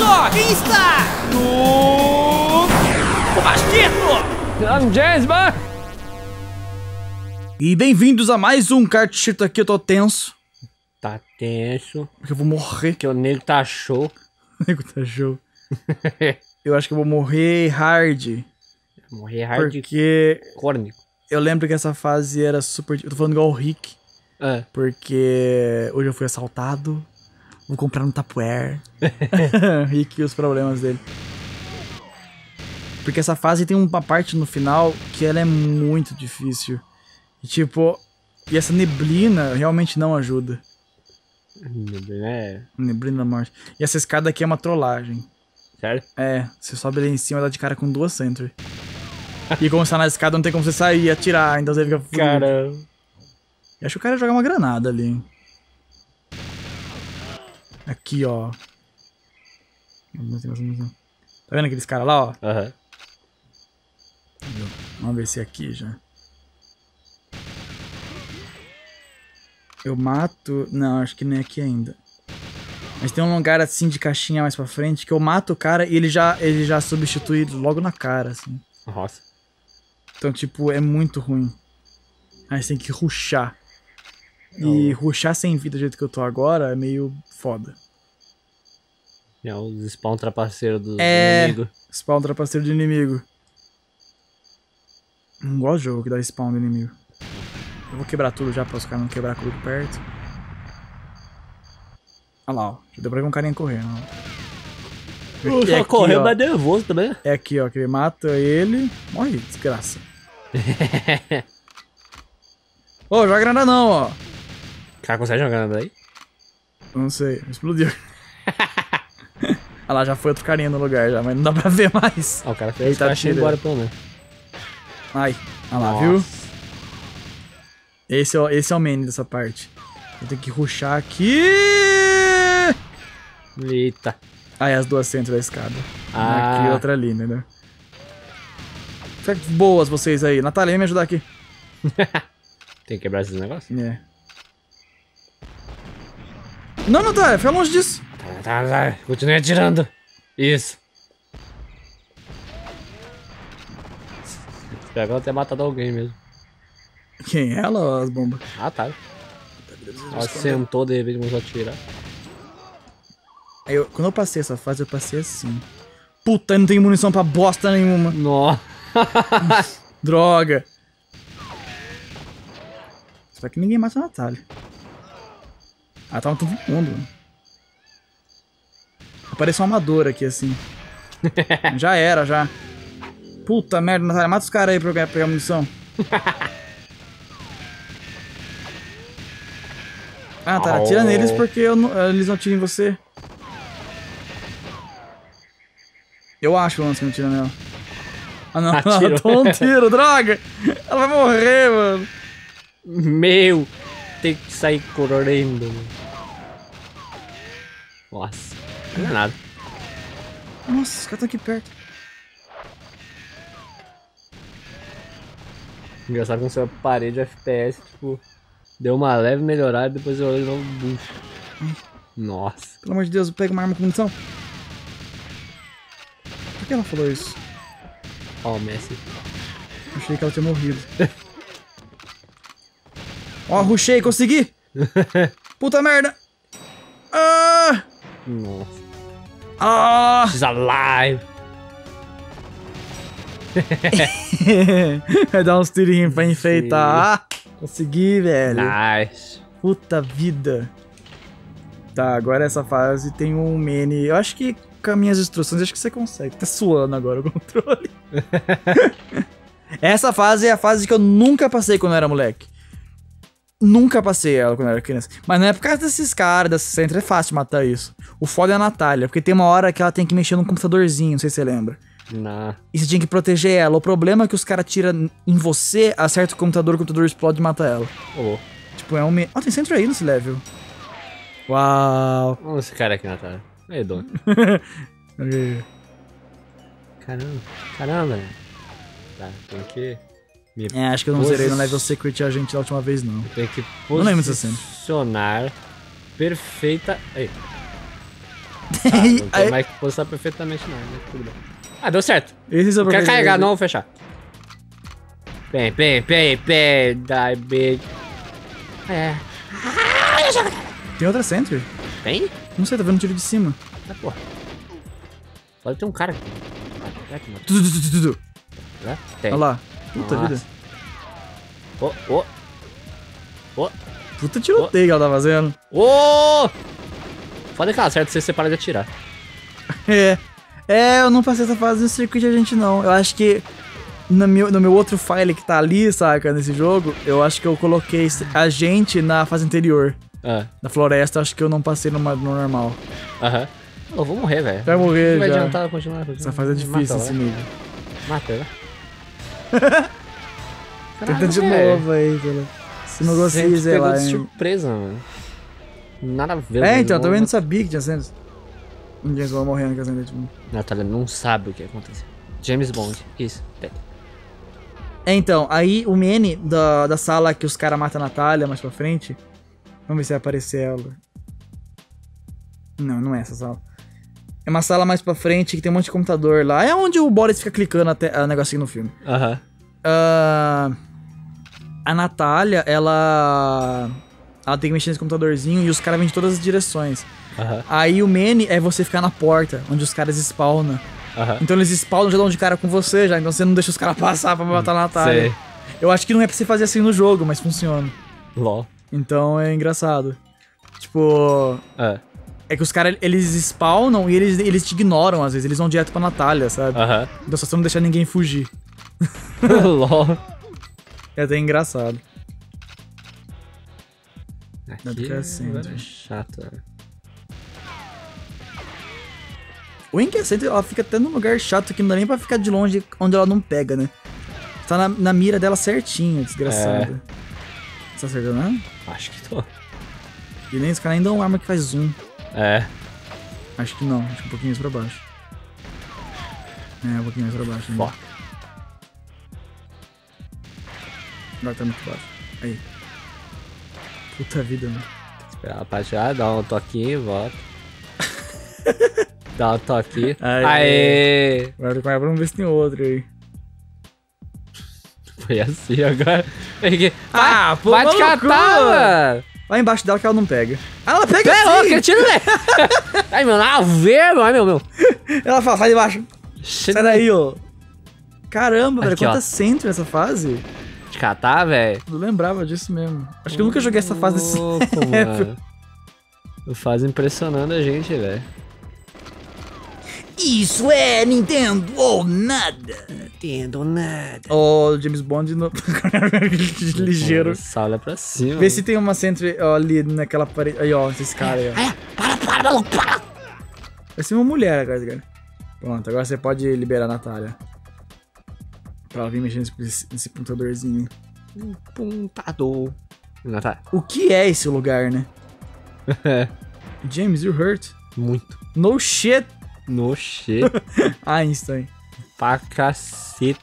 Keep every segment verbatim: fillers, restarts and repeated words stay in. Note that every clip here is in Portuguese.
só quem está no Basquito! I'm James Bond! E bem-vindos a mais um Cartito aqui, eu tô tenso. Tá tenso. Porque eu vou morrer. Que o nego tá show. O nego tá show. Eu acho que eu vou morrer hard. Morrer hard porque córnico. Eu lembro que essa fase era super... Eu tô falando igual o Rick. É. Porque hoje eu fui assaltado. Vou comprar no Tupperware. Rick e os problemas dele. Porque essa fase tem uma parte no final que ela é muito difícil. E tipo... E essa neblina realmente não ajuda. Neblina é... Neblina da morte. E essa escada aqui é uma trollagem. Sério? É, você sobe ali em cima e dá de cara com duas Sentry. E como você tá na escada, não tem como você sair e atirar, então você fica fudido. Caramba. E acho que o cara ia jogar uma granada ali, hein. Aqui, ó. Tá vendo aqueles caras lá, ó? Aham. Uhum. Vamos ver se é aqui já. Eu mato... Não, acho que nem é aqui ainda. Mas tem um lugar assim de caixinha mais pra frente que eu mato o cara e ele já, ele já substitui logo na cara, assim. Nossa. Então, tipo, é muito ruim. Aí você tem que rushar. E oh. rushar sem vida do jeito que eu tô agora é meio foda. É os spawn trapaceiros do é... inimigo. Spawn trapaceiro de inimigo. Não gosto de jogo que dá spawn do inimigo. Eu vou quebrar tudo já pra os caras não quebrar tudo perto. Olha lá, ó. Já deu pra ver um carinha correndo, ó. Eu só correu, mas nervoso também. É aqui, ó, que ele mata ele. Morre, desgraça. Ô, oh, joga granada não, ó. O cara consegue jogar granada aí? Não sei, explodiu. Ah lá, já foi outro carinha no lugar já, mas não dá pra ver mais. Ah, o cara fez tá tirando embora pelo menos. Ai, olha lá, viu? Esse é, o, esse é o main dessa parte. Eu tenho que rushar aqui. Eita. Aí as duas centros da escada. Ah. Aqui e outra ali, entendeu? Fica boas vocês aí. Natália, vem me ajudar aqui. Tem que quebrar esses negócios? É. Não, Natália, fica longe disso. Tá, tá, tá. Continue atirando. Isso. Espero ela ter matado alguém mesmo. Quem? Ela ou as bombas? Ah, tá. Ela sentou de repente e começou a atirar. Aí eu, quando eu passei essa fase, eu passei assim. Puta, eu não tenho munição pra bosta nenhuma. Nossa. Droga. Só que ninguém mata a Natália. Ah, tava todo mundo. Apareceu um amador aqui, assim. Já era, já. Puta merda, Natália, mata os caras aí pra eu pegar munição. Ah, tá, atira oh. neles porque eu não, eles não atiram em você. Eu acho, pelo menos, que não tira nela. Ah, não, ela tomou um tiro, droga! Ela vai morrer, mano. Meu, tem que sair correndo. Nossa, não é nada. Nossa, os caras estão aqui perto. Engraçado que a parede F P S, tipo, deu uma leve melhorada e depois eu olhei no bucho. Nossa. Pelo amor de Deus, eu pego uma arma com munição. Por que ela falou isso? Ó, oh, Messi. Achei que ela tinha morrido. Ó, oh, rushei, consegui! Puta merda! Ah! Nossa. Ah! She's alive! Vai dar uns tirinhos pra enfeitar. Ah, consegui, velho. Nice. Puta vida. Tá, agora essa fase tem um mini. Eu acho que com as minhas instruções, acho que você consegue. Tá suando agora o controle. Essa fase é a fase que eu nunca passei quando eu era moleque. Nunca passei ela quando eu era criança. Mas não é por causa desses caras, dessa Sentry, é fácil matar isso. O foda é a Natália, porque tem uma hora que ela tem que mexer num computadorzinho, não sei se você lembra. Não. E você tinha que proteger ela. O problema é que os caras tiram em você, acerta o computador, o computador explode e mata ela. Oh. Tipo, é um... Me... Ó, oh, tem Sentry aí nesse level. Uau. Olha esse cara aqui, Natália. Aí, dono. Caramba. Caramba. Tá, tem que... Me é, acho que eu não posi... zerei no level Secret a gente da última vez, não. Tem que não lembro dessa cena. posicionar perfeita... Aí. Ah, não tem mais que postar perfeitamente não, né? Tudo bem. Ah, deu certo. Esse é o Não quer carregar, não, vou fechar. Bem, bem, bem, bem, die big. É. Tem outra Sentry? Tem? Não sei, tá vendo um tiro de cima. Ah, porra. Pode ter um cara aqui. Será que não? Tu, tu, tu, tu, tu. É? Tem. Olha lá. Puta Nossa. vida. Ô, ô. Ô. Puta tiroteio que ela tá fazendo. Ô! Foda que ela acerta, você separa de atirar. É. É, eu não passei essa fase no circuito de gente, não. Eu acho que no meu, no meu outro file que tá ali, saca, nesse jogo, eu acho que eu coloquei a gente na fase anterior. Ah. Na floresta, acho que eu não passei numa, no normal. Aham. Eu vou morrer, velho. Vai morrer Não vai já. adiantar continuar. continuar. Essa fase é difícil, Mata, esse vai. nível. Mata, né? Tenta de velho. novo aí, cara. Se não gostei, Sempre sei pegou lá. de hein. surpresa, mano. Nada a ver. É, mano. então, eu Não- também não sabia que tinha cenas. Um James Bond morrendo com a cena, tipo. Natália não sabe o que aconteceu. James Bond, isso. Pega. É, então, aí o Manny da, da sala que os caras matam a Natália mais pra frente. Vamos ver se vai aparecer ela. Não, não é essa sala. É uma sala mais pra frente que tem um monte de computador lá. É onde o Boris fica clicando até o negocinho no filme. Aham. Ah, a Natália, ela. Ela tem que mexer nesse computadorzinho e os caras vêm de todas as direções. Aham. Aí o Manny é você ficar na porta, onde os caras spawnam. Aham. Então eles spawnam já dão de cara com você já, então você não deixa os caras passar pra matar a Natália. Sei. Eu acho que não é pra você fazer assim no jogo, mas funciona. LOL. Então é engraçado. Tipo, Ah. é que os caras, eles spawnam e eles, eles te ignoram às vezes, eles vão direto pra Natália, sabe? Aham. Então só você não deixar ninguém fugir. LOL. É até engraçado. Dá Aqui pra assim, agora né? é chato, velho. O Incandescent, ela fica até num lugar chato que não dá nem pra ficar de longe onde ela não pega, né? Tá na, na mira dela certinho, desgraçada. Você tá acertando, né? Acho que tô. E nem os caras nem dão uma arma que faz zoom. É. Acho que não, acho que um pouquinho mais pra baixo. É, um pouquinho mais pra baixo. ainda. Ó. Agora tá muito baixo. Aí. Puta vida, mano. Esperar a parte A, dá um toquinho e volta. Dá um toquinho. Aê. Aê! Agora vai pra ver se tem outro aí. Foi assim agora. Peguei. Ah, pô, Vai te maluco! catar, mano! Lá embaixo dela que ela não pega. Ah, ela pega É louco, sim! ele tira, velho! Ai, meu, nada a ver, meu. Ai, meu, meu. Ela fala, sai de baixo. Sai daí, ó. Caramba, velho, Aqui, ó. quanta centro nessa fase. Te catar, velho. Eu lembrava disso mesmo. Acho que eu nunca joguei essa fase desse Louco, level. mano. O fase impressionando a gente, velho. Isso é Nintendo ou nada. Entendo nada. Ó, James Bond no... ligeiro. Sala pra cima. Vê se tem uma Sentry ó, ali naquela parede. Aí, ó, esses caras aí, ó. É, para, para, maluco, para! Vai ser uma mulher agora, cara. Pronto, agora você pode liberar a Natália. Pra ela vir mexer nesse, nesse computadorzinho. Puntador. Natália. O que é esse lugar, né? James, you hurt? Muito. No shit. No shit. Einstein. Pra cacete.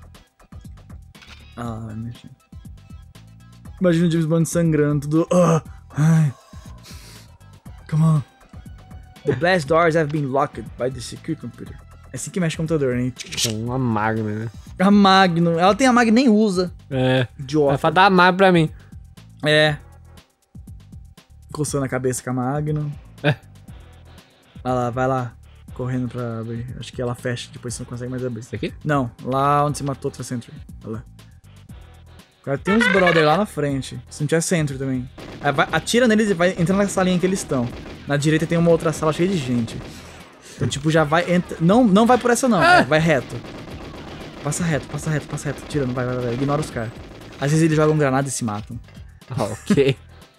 Ah, mexe. Imagina o James Bond sangrando, tudo. Ah, ai. Come on. The blast doors have been locked by the secure computer. É assim que mexe o computador, né? Com uma magna, né? A Magno. Ela tem a Magno, nem usa. É. Vai Idiota. dar magna pra mim. É. Coçando a cabeça com a Magno. É. Vai lá, vai lá. Correndo pra abrir. Acho que ela fecha, depois você não consegue mais abrir. Isso aqui? Não, lá onde você matou outra Sentry. Olha lá. Agora tem uns brother lá na frente. Se não tiver Sentry também. Aí vai, atira neles e vai entrando na salinha que eles estão. Na direita tem uma outra sala cheia de gente. Então, tipo, já vai... Entra... Não, não vai por essa, não. Ah. É, vai reto. Passa reto, passa reto, passa reto. Tira, não vai, vai, vai. Ignora os caras. Às vezes eles jogam granada e se matam. Ah, ok.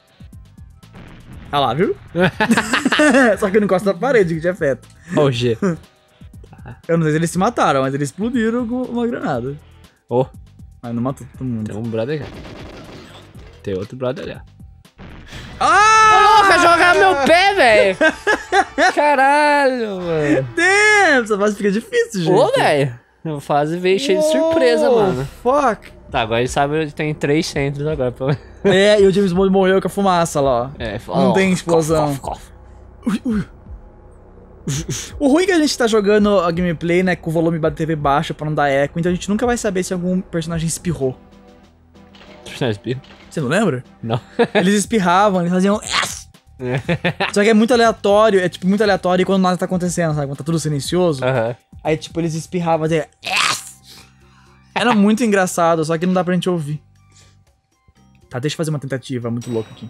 Ah lá, viu? Só que não encosta na parede, que tinha afeta. Ó o G. Eu não sei se eles se mataram, mas eles explodiram com uma granada. Ô, Mas não matou todo mundo. tem um brother ali. Tem outro brother ali, ó. Ah! Ô, vai jogar meu pé, velho! Caralho, mano. Damn, essa fase fica difícil, gente. Ô, velho. A fase veio cheia de surpresa, Oh, mano. Fuck. Tá, agora ele sabe que tem três centros agora. Pra... É, e o James Bond morreu com a fumaça lá, ó. É, Não tem explosão. cof, cof, cof. Ui, ui. O ruim é que a gente tá jogando a gameplay, né, com o volume da T V baixo pra não dar eco, então a gente nunca vai saber se algum personagem espirrou. Espirro? Você não lembra? Não. Eles espirravam, eles faziam... Só que é muito aleatório, é tipo muito aleatório quando nada tá acontecendo, sabe? Quando tá tudo silencioso. Aham. Aí tipo, eles espirravam, assim... Era muito engraçado, só que não dá pra gente ouvir. Tá, deixa eu fazer uma tentativa muito louca aqui.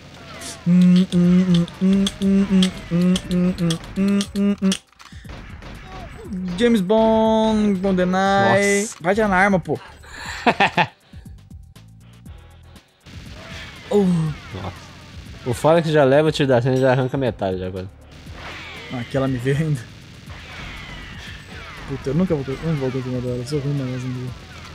James Bond, GoldenEye. Nossa. Vai tirar na arma, pô. uh. Nossa. O foda é que já leva o tiro da cena e já arranca metade já agora. Ah, aquela me vê ainda. Puta, eu nunca vou, eu não vou continuar dela, eu sou ruim mesmo.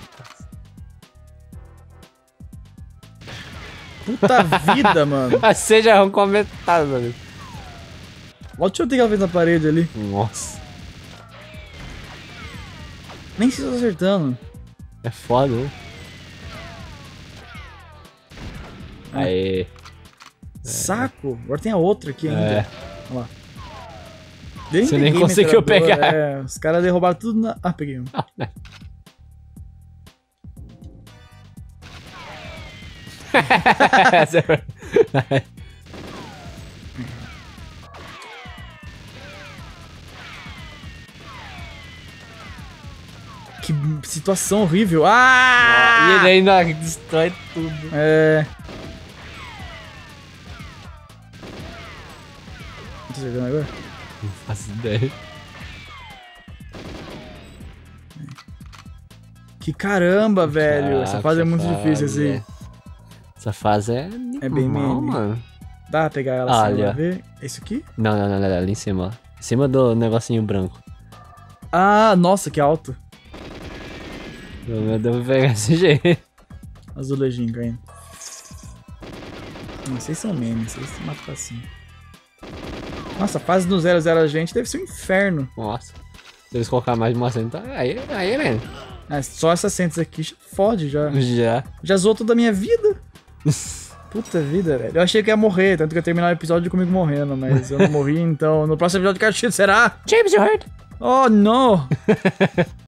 Puta vida, mano. A C já arrancou metade, mano. Olha o tiro que ela fez na parede ali. Nossa. Nem se tô acertando. É foda, né? É. Aê. Saco. Agora tem a outra aqui ainda. É. Olha lá. Você nem peguei conseguiu metralhadora, pegar. É, os caras derrubaram tudo na... Ah, peguei um. Que situação horrível. Ah! E ele ainda destrói tudo. É... Não tô acertando agora? Não faço ideia. Que caramba, velho. Caraca, essa fase é muito fase, difícil, assim. é. Essa fase é. É bem mal, meme. mano. Dá pra pegar ela Ah, assim, ali, pra ó. ver? Esse aqui? Não, não, não, não, ali em cima, ó. Em cima do negocinho branco. Ah, nossa, que alto. Pelo menos deu pra pegar esse jeito. Azulejinho caindo. Não, vocês são memes, vocês se matam assim. Nossa, a fase do zero zero a gente deve ser um inferno. Nossa. Se eles colocar mais de uma cena, tá. Aí, aí, velho. Ah, só essas centes aqui já fode já. Já. Já zoou toda a minha vida. Puta vida, velho. Eu achei que ia morrer, tanto que eu terminar o episódio comigo morrendo, mas eu não morri, então no próximo episódio de Cartucho será... James, you heard? Oh, no!